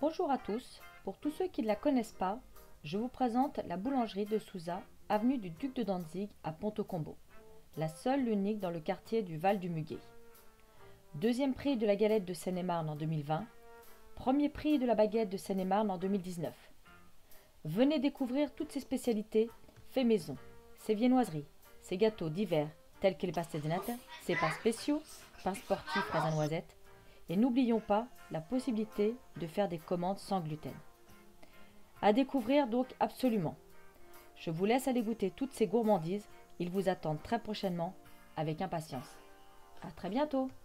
Bonjour à tous, pour tous ceux qui ne la connaissent pas, je vous présente la boulangerie de Souza, avenue du Duc de Dantzig à Ponte-aux-Combeaux, la seule l'unique dans le quartier du Val du Muguet. Deuxième prix de la galette de Seine-et-Marne en 2020, premier prix de la baguette de Seine-et-Marne en 2019. Venez découvrir toutes ces spécialités fait maison, ses viennoiseries, ses gâteaux divers tels que les pastéis de nata, ses pains spéciaux, pains sportifs fraises à noisettes, et n'oublions pas la possibilité de faire des commandes sans gluten. À découvrir donc absolument. Je vous laisse aller goûter toutes ces gourmandises, ils vous attendent très prochainement avec impatience. À très bientôt!